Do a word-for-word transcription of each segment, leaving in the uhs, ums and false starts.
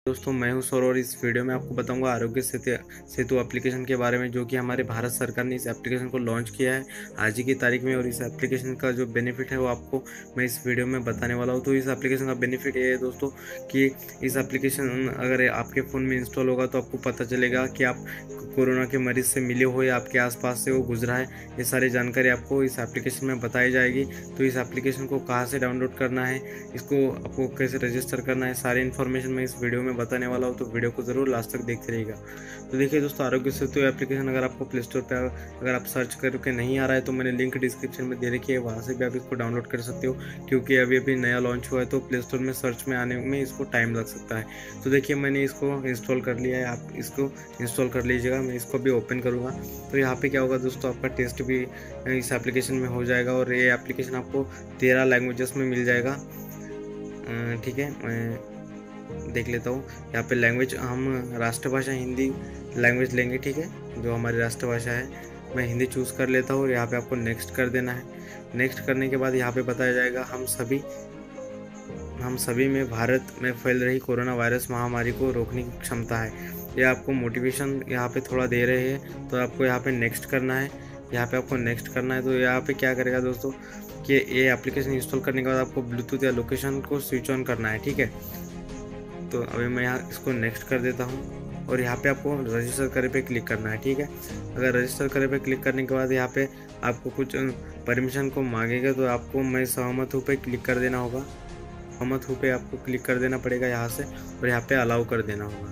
दोस्तों मैं हूं सौरभ और इस वीडियो में आपको बताऊंगा आरोग्य सेतु सेतु एप्लीकेशन के बारे में, जो कि हमारे भारत सरकार ने इस एप्लीकेशन को लॉन्च किया है आज ही की तारीख में। और इस एप्लीकेशन का जो बेनिफिट है वो आपको मैं इस वीडियो में बताने वाला हूं। तो इस एप्लीकेशन का बेनिफिट ये है दोस्तों कि इस एप्लीकेशन अगर आपके फ़ोन में इंस्टॉल होगा तो आपको पता चलेगा कि आप कोरोना के मरीज से मिले हो या आपके आसपास से वो गुजरा है। ये सारी जानकारी आपको इस एप्लीकेशन में बताई जाएगी। तो इस एप्लीकेशन को कहाँ से डाउनलोड करना है, इसको आपको कैसे रजिस्टर करना है, सारी इन्फॉर्मेशन मैं इस वीडियो में बताने वाला हूँ। तो वीडियो को ज़रूर लास्ट तक देखते रहिएगा। तो देखिए दोस्तों, आरोग्य सेतु एप्लीकेशन अगर आपको प्ले स्टोर पर अगर आप सर्च करके नहीं आ रहा है तो मैंने लिंक डिस्क्रिप्शन में दे रखी है, वहाँ से भी आप इसको डाउनलोड कर सकते हो। क्योंकि अभी अभी नया लॉन्च हुआ है तो प्ले स्टोर में सर्च में आने में इसको टाइम लग सकता है। तो देखिए मैंने इसको इंस्टॉल कर लिया है, आप इसको इंस्टॉल कर लीजिएगा। मैं इसको भी ओपन करूँगा तो यहाँ पे क्या होगा दोस्तों, आपका टेस्ट भी इस एप्लीकेशन में हो जाएगा। और ये एप्लीकेशन आपको तेरह लैंग्वेजेस में मिल जाएगा। ठीक है, मैं देख लेता हूँ। यहाँ पे लैंग्वेज हम राष्ट्रभाषा हिंदी लैंग्वेज लेंगे, ठीक है, जो हमारी राष्ट्रभाषा है। मैं हिंदी चूज़ कर लेता हूँ और यहाँ पे आपको नेक्स्ट कर देना है। नेक्स्ट करने के बाद यहाँ पे बताया जाएगा हम सभी हम सभी में भारत में फैल रही कोरोना वायरस महामारी को रोकने की क्षमता है। ये आपको मोटिवेशन यहाँ पे थोड़ा दे रहे हैं, तो आपको यहाँ पे नेक्स्ट करना है। यहाँ पे आपको नेक्स्ट करना है। तो यहाँ पे क्या करेगा दोस्तों कि ये एप्लीकेशन इंस्टॉल करने के बाद आपको ब्लूटूथ या लोकेशन को स्विच ऑन करना है, ठीक है। तो अभी मैं यहाँ इसको नेक्स्ट कर देता हूँ और यहाँ पे आपको रजिस्टर करे पे क्लिक करना है, ठीक है। अगर रजिस्टर करे पे क्लिक करने के बाद यहाँ पे आपको कुछ परमिशन को मांगेगा, तो आपको मैं सहमत हूँ पे क्लिक कर देना होगा। सहमत हूँ पे आपको क्लिक कर देना पड़ेगा यहाँ से, और यहाँ पे अलाउ कर देना होगा।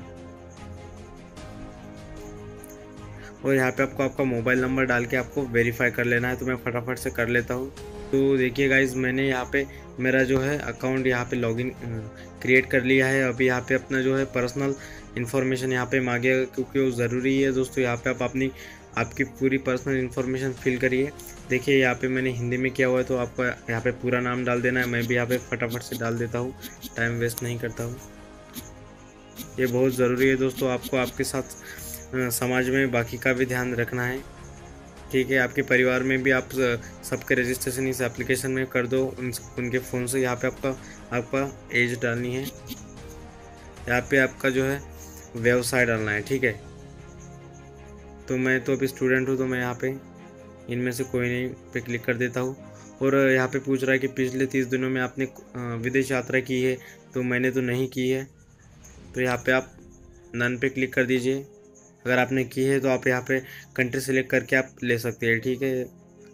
और यहाँ पे आपको आपका मोबाइल नंबर डाल के आपको वेरीफाई कर लेना है। तो मैं फटाफट से कर लेता हूँ। तो देखिए गाइज, मैंने यहाँ पे मेरा जो है अकाउंट यहाँ पे लॉगिन क्रिएट कर लिया है। अभी यहाँ पे अपना जो है पर्सनल इन्फॉर्मेशन यहाँ पे मांगेगा, क्योंकि वो ज़रूरी है दोस्तों। यहाँ पे आप अपनी आपकी पूरी पर्सनल इन्फॉर्मेशन फिल करिए। देखिए यहाँ पे मैंने हिंदी में किया हुआ है, तो आपको यहाँ पे पूरा नाम डाल देना है। मैं भी यहाँ पे फटाफट से डाल देता हूँ, टाइम वेस्ट नहीं करता हूँ। ये बहुत ज़रूरी है दोस्तों। आपको आपके साथ समाज में बाकी का भी ध्यान रखना है, ठीक है। आपके परिवार में भी आप सबके रजिस्ट्रेशन इस एप्लीकेशन में कर दो उन उनके फ़ोन से। यहाँ पे आपका आपका एज डालनी है, यहाँ पे आपका जो है व्यवसाय डालना है, ठीक है। तो मैं तो अभी स्टूडेंट हूँ, तो मैं यहाँ पे इनमें से कोई नहीं पे क्लिक कर देता हूँ। और यहाँ पे पूछ रहा है कि पिछले तीस दिनों में आपने विदेश यात्रा की है, तो मैंने तो नहीं की है। तो यहाँ पे आप नन पे क्लिक कर दीजिए। अगर आपने की है तो आप यहाँ पे कंट्री सेलेक्ट करके आप ले सकते हैं, ठीक है।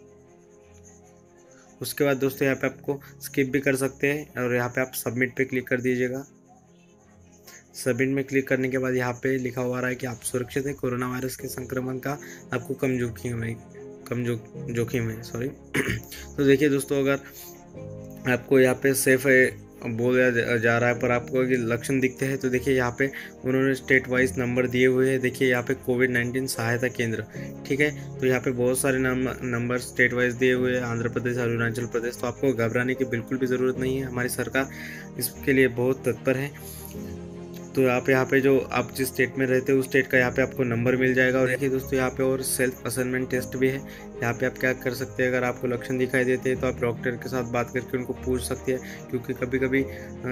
उसके बाद दोस्तों यहाँ पे आपको स्किप भी कर सकते हैं, और यहाँ पे आप सबमिट पे क्लिक कर दीजिएगा। सबमिट में क्लिक करने के बाद यहाँ पे लिखा हुआ रहा है कि आप सुरक्षित है, कोरोना वायरस के संक्रमण का आपको कम जोखिम है कम जो जोखिम है सॉरी तो देखिए दोस्तों, अगर आपको यहाँ पे सेफ है बोला जा रहा है, पर आपको अगर लक्षण दिखते हैं तो देखिए यहाँ पे उन्होंने स्टेट वाइज नंबर दिए हुए हैं। देखिए यहाँ पे कोविड नाइन्टीन सहायता केंद्र, ठीक है। तो यहाँ पे बहुत सारे नंबर स्टेट वाइज दिए हुए हैं, आंध्र प्रदेश, अरुणाचल प्रदेश। तो आपको घबराने की बिल्कुल भी ज़रूरत नहीं है, हमारी सरकार इसके लिए बहुत तत्पर है। तो आप यहाँ पे जो आप जिस स्टेट में रहते हो उस स्टेट का यहाँ पे आपको नंबर मिल जाएगा। और देखिए दोस्तों, यहाँ पे और सेल्फ असेसमेंट टेस्ट भी है। यहाँ पे आप क्या कर सकते हैं, अगर आपको लक्षण दिखाई देते हैं तो आप डॉक्टर के साथ बात करके उनको पूछ सकते हैं। क्योंकि कभी कभी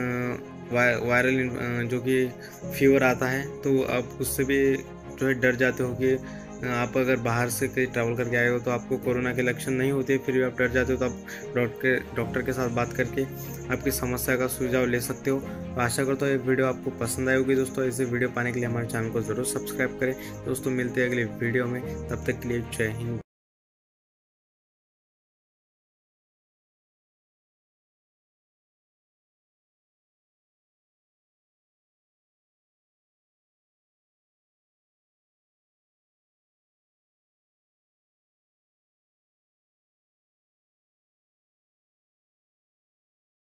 वायरल जो कि फीवर आता है, तो आप उससे भी जो है डर जाते हो कि आप अगर बाहर से कहीं ट्रैवल करके आए हो तो आपको कोरोना के लक्षण नहीं होते, फिर भी आप डर जाते हो, तो आप डॉक्टर डॉक्टर के साथ बात करके आपकी समस्या का सुझाव ले सकते हो। तो आशा करता हूँ ये वीडियो आपको पसंद आई होगी दोस्तों। ऐसे वीडियो पाने के लिए हमारे चैनल को ज़रूर सब्सक्राइब करें दोस्तों। मिलते हैं अगले वीडियो में, तब तक के लिए जय हिंद।